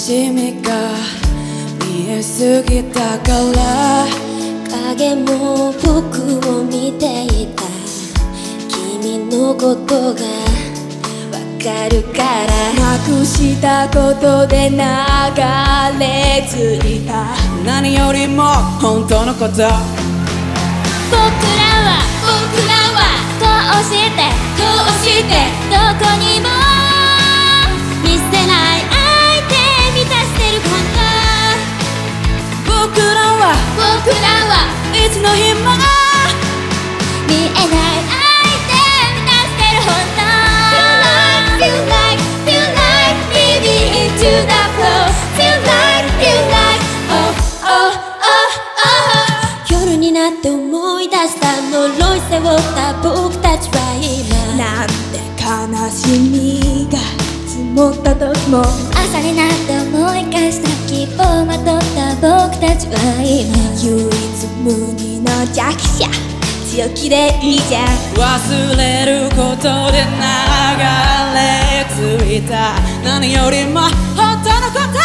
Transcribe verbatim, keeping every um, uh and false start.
しみが見えすぎたから影も僕を見ていた君のことがわかるからなくしたことで流れ着いた何よりも本当のこと僕らは僕らはこうしてこうしてどこにも見せない相手満たしてる本当僕らは僕らはいつの日も見えない相手満たしてる本当 Feel like, feel like, feel like, maybe into the flow Feel like, feel like, oh, oh, oh, oh 夜になって思い出した呪い背負った僕たちは今なんて悲しみが積もった時も朝になって思い返した希望をまとった僕たちは今唯一無二の弱者強気でいいじゃん忘れることで流れ着いた何よりも本当のこと